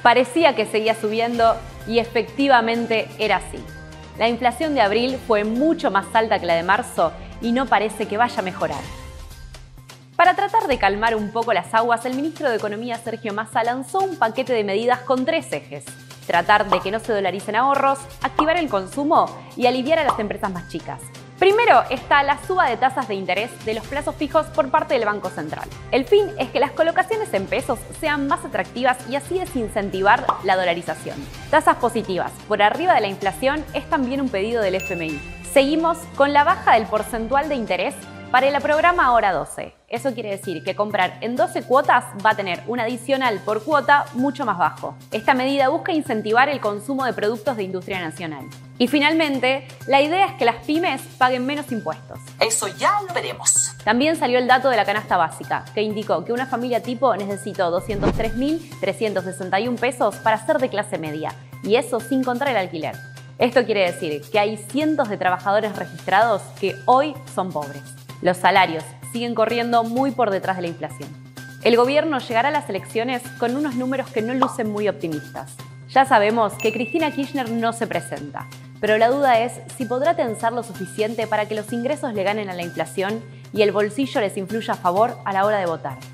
Parecía que seguía subiendo y efectivamente era así. La inflación de abril fue mucho más alta que la de marzo y no parece que vaya a mejorar. Para tratar de calmar un poco las aguas, el ministro de Economía, Sergio Massa, lanzó un paquete de medidas con 3 ejes. Tratar de que no se dolaricen ahorros, activar el consumo y aliviar a las empresas más chicas. Primero está la suba de tasas de interés de los plazos fijos por parte del Banco Central. El fin es que las colocaciones en pesos sean más atractivas y así desincentivar la dolarización. Tasas positivas por arriba de la inflación es también un pedido del FMI. Seguimos con la baja del porcentual de interés para el programa Hora 12. Eso quiere decir que comprar en 12 cuotas va a tener un adicional por cuota mucho más bajo. Esta medida busca incentivar el consumo de productos de industria nacional. Y finalmente, la idea es que las pymes paguen menos impuestos. Eso ya lo veremos. También salió el dato de la canasta básica, que indicó que una familia tipo necesitó 203.361 pesos para ser de clase media, y eso sin contar el alquiler. Esto quiere decir que hay cientos de trabajadores registrados que hoy son pobres. Los salarios siguen corriendo muy por detrás de la inflación. El gobierno llegará a las elecciones con unos números que no lucen muy optimistas. Ya sabemos que Cristina Kirchner no se presenta, pero la duda es si podrá tensar lo suficiente para que los ingresos le ganen a la inflación y el bolsillo les influya a favor a la hora de votar.